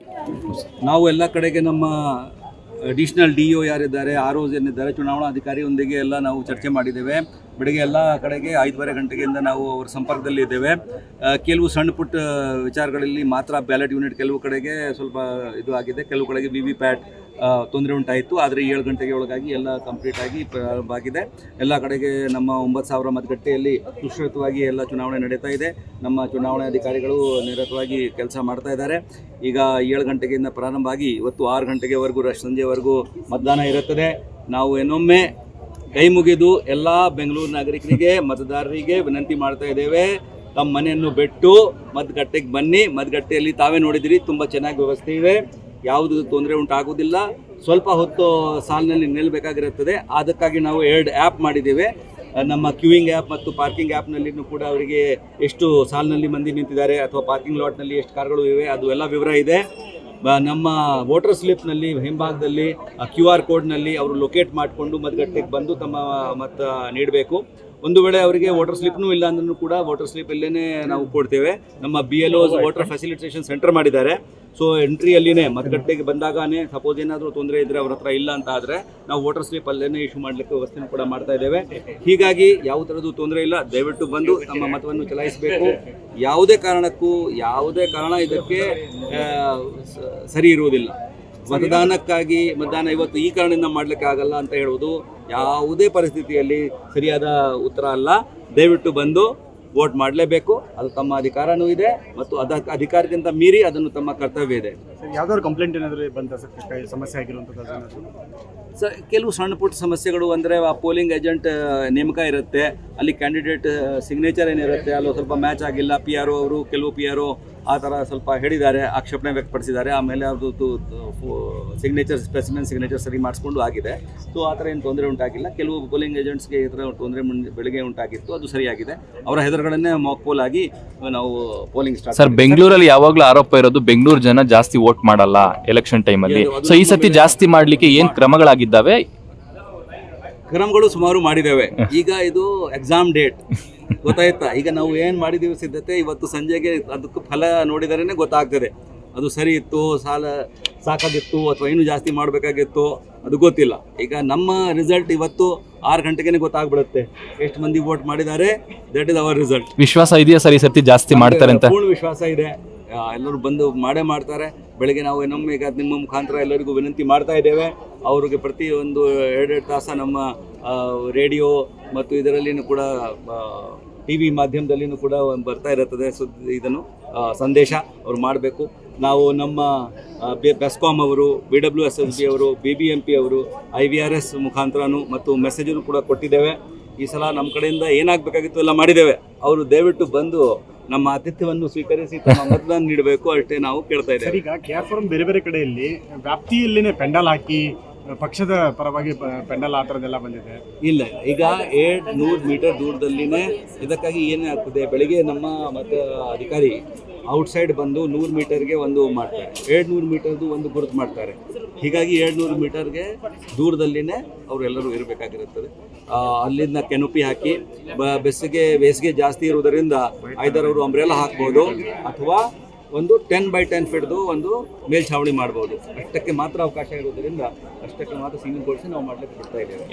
ನಾವು ಎಲ್ಲ ಕಡೆಗೆ ನಮ್ಮ ಅಡಿಷನಲ್ DO ಯಾರಿದ್ದಾರೆ, ROs ಏನಿದ್ದಾರೆ, ಚುನಾವಣಾ ಅಧಿಕಾರಿಯೊಂದಿಗೆ ಎಲ್ಲ ನಾವು ಚರ್ಚೆ ಮಾಡಿದ್ದೇವೆ. ಬೆಳಗ್ಗೆ ಎಲ್ಲ ಕಡೆಗೆ 5:30 ಗಂಟೆಯಿಂದ ನಾವು ಅವರ ಸಂಪರ್ಕದಲ್ಲಿ ಇದ್ದೇವೆ. ಕೆಲವು ಸಣ್ಣ ಪುಟ್ಟ ವಿಚಾರಗಳಲ್ಲಿ ಮಾತ್ರ ಬ್ಯಾಲೆಟ್ ಯೂನಿಟ್ ಕೆಲವು ಕಡೆಗೆ ಸ್ವಲ್ಪ ಇದು ಆಗಿದೆ, ಕೆಲವು ಕಡೆಗೆ VVPAT ತೊಂದರೆ ಉಂಟಾಯಿತು. ಆದರೆ 7 ಗಂಟೆಗೆ ಒಳಗಾಗಿ ಎಲ್ಲ ಕಂಪ್ಲೀಟ್ ಆಗಿ ಪ್ರಾರಂಭ ಆಗಿದೆ. ಎಲ್ಲ ಕಡೆಗೆ ನಮ್ಮ 9,000 ಮತಗಟ್ಟೆಯಲ್ಲಿ ಸುರಕ್ಷಿತವಾಗಿ ಎಲ್ಲ ಚುನಾವಣೆ ನಡೀತಾ ಇದೆ. ನಮ್ಮ ಚುನಾವಣಾ ಅಧಿಕಾರಿಗಳು ನಿರತವಾಗಿ ಕೆಲಸ ಮಾಡ್ತಾ ಇದ್ದಾರೆ. ಈಗ 7 ಗಂಟೆಗಿಂದ ಪ್ರಾರಂಭ ಆಗಿ ಇವತ್ತು 6 ಗಂಟೆವರೆಗೂ ಸಂಜೆವರೆಗೂ ಮತದಾನ ಇರುತ್ತದೆ. ನಾವು ಇನ್ನೊಮ್ಮೆ ಕೈ ಮುಗಿದು ಎಲ್ಲ ಬೆಂಗಳೂರು ನಾಗರಿಕರಿಗೆ, ಮತದಾರರಿಗೆ ವಿನಂತಿ ಮಾಡ್ತಾ ಇದ್ದೇವೆ, ತಮ್ಮ ಮನೆಯನ್ನು ಬಿಟ್ಟು ಮತಗಟ್ಟೆಗೆ ಬನ್ನಿ. ಮತಗಟ್ಟೆಯಲ್ಲಿ ತಾವೇ ನೋಡಿದಿರಿ, ತುಂಬ ಚೆನ್ನಾಗಿ ವ್ಯವಸ್ಥೆ ಇದೆ, ಯಾವುದು ತೊಂದರೆ ಉಂಟಾಗುವುದಿಲ್ಲ. ಸ್ವಲ್ಪ ಹೊತ್ತು ಸಾಲಿನಲ್ಲಿ ನಿಲ್ಲಬೇಕಾಗಿರುತ್ತದೆ. ಅದಕ್ಕಾಗಿ ನಾವು 2 ಆ್ಯಪ್ ಮಾಡಿದ್ದೇವೆ. ನಮ್ಮ ಕ್ಯೂಯಿಂಗ್ ಆ್ಯಪ್ ಮತ್ತು ಪಾರ್ಕಿಂಗ್ ಆ್ಯಪ್ನಲ್ಲಿಯೂ ಕೂಡ ಅವರಿಗೆ ಎಷ್ಟು ಸಾಲಿನಲ್ಲಿ ಮಂದಿ ನಿಂತಿದ್ದಾರೆ ಅಥವಾ ಪಾರ್ಕಿಂಗ್ ಲಾಟ್ನಲ್ಲಿ ಎಷ್ಟು ಕಾರ್ಗಳು ಇವೆ ಅದು ಎಲ್ಲ ವಿವರ ಇದೆ. ನಮ್ಮ ವೋಟರ್ ಸ್ಲಿಪ್ನಲ್ಲಿ ಹಿಂಭಾಗದಲ್ಲಿ QR ಕೋಡ್ನಲ್ಲಿ ಅವರು ಲೊಕೇಟ್ ಮಾಡಿಕೊಂಡು ಮತಗಟ್ಟೆಗೆ ಬಂದು ತಮ್ಮ ಮತ ನೀಡಬೇಕು. ಒಂದು ವೇಳೆ ಅವರಿಗೆ ವೋಟರ್ ಸ್ಲಿಪ್ನೂ ಇಲ್ಲ ಅಂದ್ರೂ ಕೂಡ ವೋಟರ್ ಸ್ಲಿಪ್ ಇಲ್ಲೇ ನಾವು ಕೊಡ್ತೇವೆ. ನಮ್ಮ BLOs ವೋಟರ್ ಫೆಸಿಲಿಟೇಷನ್ ಸೆಂಟರ್ ಮಾಡಿದ್ದಾರೆ. ಸೊ ಎಂಟ್ರಿಯಲ್ಲಿನೇ ಮತಗಟ್ಟೆಗೆ ಬಂದಾಗನೇ ಸಪೋಸ್ ಏನಾದರೂ ತೊಂದರೆ ಇದ್ದರೆ ಅವ್ರ ಹತ್ರ ಇಲ್ಲ ಅಂತ ಆದರೆ ನಾವು ವೋಟರ್ ಸ್ಲಿಪ್ ಅಲ್ಲೇ ಇಶ್ಯೂ ಮಾಡಲಿಕ್ಕೆ ವ್ಯವಸ್ಥೆನೂ ಕೂಡ ಮಾಡ್ತಾ ಇದ್ದೇವೆ. ಹೀಗಾಗಿ ಯಾವ ಥರದ್ದು ತೊಂದರೆ ಇಲ್ಲ, ದಯವಿಟ್ಟು ಬಂದು ನಮ್ಮ ಮತವನ್ನು ಚಲಾಯಿಸಬೇಕು. ಯಾವುದೇ ಕಾರಣ ಇದಕ್ಕೆ ಸರಿ ಇರುವುದಿಲ್ಲ. ಮತದಾನ ಇವತ್ತು ಈ ಕಾರಣದಿಂದ ಮಾಡಲಿಕ್ಕೆ ಆಗಲ್ಲ ಅಂತ ಹೇಳುವುದು ಯಾವುದೇ ಪರಿಸ್ಥಿತಿಯಲ್ಲಿ ಸರಿಯಾದ ಉತ್ತರ ಅಲ್ಲ. ದಯವಿಟ್ಟು ಬಂದು ವೋಟ್ ಮಾಡಲೇಬೇಕು. ಅದು ತಮ್ಮ ಅಧಿಕಾರನೂ ಇದೆ ಮತ್ತು ಅಧಿಕಾರಕ್ಕಿಂತ ಮೀರಿ ಅದನ್ನು ತಮ್ಮ ಕರ್ತವ್ಯ ಇದೆ. ಯಾವ್ದಾದ್ರು ಕಂಪ್ಲೇಂಟ್ ಏನಾದರೂ ಬಂತ ಸಮಸ್ಯೆ ಆಗಿರುವಂಥದ್ದು? ಕೆಲವು ಸಣ್ಣ ಪುಟ್ಟ ಸಮಸ್ಯೆಗಳು ಅಂದರೆ ಪೋಲಿಂಗ್ ಏಜೆಂಟ್ ನೇಮಕ ಇರುತ್ತೆ, ಅಲ್ಲಿ ಕ್ಯಾಂಡಿಡೇಟ್ ಸಿಗ್ನೇಚರ್ ಏನಿರುತ್ತೆ ಅಲ್ಲಿ ಸ್ವಲ್ಪ ಮ್ಯಾಚ್ ಆಗಿಲ್ಲ. PRO ಅವರು ಕೆಲವು PRO ಆ ಥರ ಸ್ವಲ್ಪ ಹೇಳಿದ್ದಾರೆ, ಆಕ್ಷೇಪಣೆ ವ್ಯಕ್ತಪಡಿಸಿದ್ದಾರೆ. ಆಮೇಲೆ ಅವ್ರದ್ದು ಸ್ಪೆಸಿಮೆನ್ ಸಿಗ್ನೇಚರ್ ಸರಿ ಮಾಡಿಸ್ಕೊಂಡು ಆಗಿದೆ. ಸೊ ಆ ಥರ ಏನು ತೊಂದರೆ ಉಂಟಾಗಿಲ್ಲ. ಕೆಲವು ಪೋಲಿಂಗ್ ಏಜೆಂಟ್ಸ್ಗೆ ಈ ಥರ ತೊಂದರೆ ಬೆಳಗ್ಗೆ ಉಂಟಾಗಿತ್ತು, ಅದು ಸರಿಯಾಗಿದೆ. ಅವರ ಹೆಸರುಗಳನ್ನೇ ಮಾಕ್ ಪೋಲ್ ಆಗಿ ನಾವು ಪೋಲಿಂಗ್ ಸ್ಟಾರ್ಟ್. ಸರ್, ಬೆಂಗಳೂರಲ್ಲಿ ಯಾವಾಗಲೂ ಆರೋಪ ಇರೋದು ಬೆಂಗಳೂರು ಜನ ಜಾಸ್ತಿ ವೋಟ್ ಮಾಡಲ್ಲ ಎಲೆಕ್ಷನ್ ಟೈಮಲ್ಲಿ. ಸೊ ಈ ಸತಿ ಜಾಸ್ತಿ ಮಾಡಲಿಕ್ಕೆ ಏನು ಕ್ರಮಗಳಾಗಿದ್ದಾವೆ? ಕ್ರಮಗಳು ಸುಮಾರು ಮಾಡಿದ್ದೇವೆ. ಈಗ ಇದು ಎಕ್ಸಾಮ್ ಡೇಟ್ ಗೊತ್ತಾಯ್ತಾ? ಈಗ ನಾವು ಏನು ಮಾಡಿದ್ದೀವಿ ಸಿದ್ಧತೆ, ಇವತ್ತು ಸಂಜೆಗೆ ಅದಕ್ಕೆ ಫಲ ನೋಡಿದರೇ ಗೊತ್ತಾಗ್ತದೆ. ಅದು ಸರಿ ಇತ್ತು, ಸಾಕಾಗಿತ್ತು ಅಥವಾ ಇನ್ನೂ ಜಾಸ್ತಿ ಮಾಡಬೇಕಾಗಿತ್ತು, ಅದು ಗೊತ್ತಿಲ್ಲ. ಈಗ ನಮ್ಮ ರಿಸಲ್ಟ್ ಇವತ್ತು 6 ಗಂಟೆಗೆ ಗೊತ್ತಾಗ್ಬಿಡುತ್ತೆ ಎಷ್ಟು ಮಂದಿ ವೋಟ್ ಮಾಡಿದ್ದಾರೆ. That is our result. ವಿಶ್ವಾಸ ಇದೆಯಾ ಸರ್ ಈ ಸರ್ತಿ ಜಾಸ್ತಿ ಮಾಡ್ತಾರೆ ಅಂತ? ಪೂರ್ಣ ವಿಶ್ವಾಸ ಇದೆ. ಎಲ್ಲರೂ ಬಂದು ಮಾಡ್ತಾರೆ. ಬೆಳಗ್ಗೆ ನಾವು ಇನ್ನೊಮ್ಮೆ ಈಗ ನಿಮ್ಮ ಮುಖಾಂತರ ಎಲ್ಲರಿಗೂ ವಿನಂತಿ ಮಾಡ್ತಾ ಇದ್ದೇವೆ. ಅವ್ರಿಗೆ ಪ್ರತಿ ಒಂದು 2 ತಾಸು ನಮ್ಮ ರೇಡಿಯೋ ಮತ್ತು ಇದರಲ್ಲಿನೂ ಕೂಡ TV ಮಾಧ್ಯಮದಲ್ಲಿನೂ ಕೂಡ ಬರ್ತಾ ಇರುತ್ತದೆ ಇದನ್ನು ಸಂದೇಶ ಅವ್ರು ಮಾಡಬೇಕು. ನಾವು ನಮ್ಮ ಬೆಸ್ಕಾಮ್ ಅವರು, BWSSB ಅವರು, BBMP ಅವರು, IVRS ಮುಖಾಂತರನೂ ಮತ್ತು ಮೆಸೇಜನ್ನು ಕೂಡ ಕೊಟ್ಟಿದ್ದೇವೆ. ಈ ಸಲ ನಮ್ಮ ಕಡೆಯಿಂದ ಏನಾಗಬೇಕಾಗಿತ್ತು ಎಲ್ಲ ಮಾಡಿದ್ದೇವೆ. ಅವರು ದಯವಿಟ್ಟು ಬಂದು ನಮ್ಮ ಆತಿಥ್ಯವನ್ನು ಸ್ವೀಕರಿಸಿ ತಮ್ಮ ಮತದಾನ ನೀಡಬೇಕು, ಅಷ್ಟೇ ನಾವು ಕೇಳ್ತಾ ಇದ್ದೇವೆ. ಈಗ KR ಬೇರೆ ಕಡೆಯಲ್ಲಿ ವ್ಯಾಪ್ತಿಯಲ್ಲಿನೇ ಪೆಂಡಲ್ ಹಾಕಿ ಪಕ್ಷದ ಪರವಾಗಿ ಪೆಂಡಲ್ ಆ ಥರದ್ದೆಲ್ಲ ಬಂದಿದೆ. ಇಲ್ಲ, ಈಗ 100 ಮೀಟರ್ ದೂರದಲ್ಲಿನೇ ಇದಕ್ಕಾಗಿ ಏನೇ ಆಗ್ತದೆ, ಬೆಳಿಗ್ಗೆ ನಮ್ಮ ಅಧಿಕಾರಿ ಔಟ್ಸೈಡ್ ಬಂದು 100 ಮೀಟರ್ಗೆ ಒಂದು ಮಾಡ್ತಾರೆ, 200 ಮೀಟರ್ದು ಒಂದು ಗುರುತು ಮಾಡ್ತಾರೆ. ಹೀಗಾಗಿ 200 ಮೀಟರ್ಗೆ ದೂರದಲ್ಲಿನೇ ಅವರೆಲ್ಲರೂ ಇರಬೇಕಾಗಿರುತ್ತದೆ. ಅಲ್ಲಿಂದ ಕೆನೋಪಿ ಹಾಕಿ ಬೇಸಿಗೆ ಜಾಸ್ತಿ ಇರುವುದರಿಂದ ಐದರ್ ಅವರು ಅಂಬ್ರೆಲಾ ಹಾಕ್ಬೋದು ಅಥವಾ ಒಂದು 10x10 ಫೀಟ್ದು ಒಂದು ಮೇಲ್ಛಾವಣಿ ಮಾಡ್ಬೋದು. ಅಷ್ಟಕ್ಕೆ ಮಾತ್ರ ಅವಕಾಶ ಇರೋದರಿಂದ ಅಷ್ಟಕ್ಕೆ ಮಾತ್ರ ಸೀಮಿತಗೊಳಿಸಿ ನಾವು ಮಾಡಲಿಕ್ಕೆ ಬಿಡ್ತಾ ಇದ್ದೇವೆ.